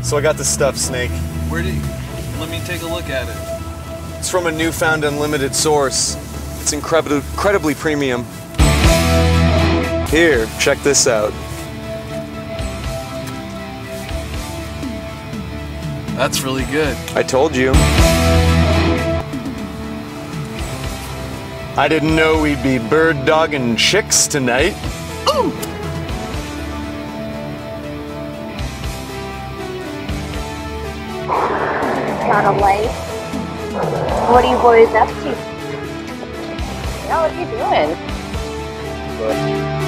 So I got the stuff, Snake. Where do you... Let me take a look at it. It's from a newfound unlimited source. It's incredibly premium. Here, check this out. That's really good. I told you. I didn't know we'd be bird dogging chicks tonight. Ooh! Not a light. What are you boys up to? Yeah, what are you doing?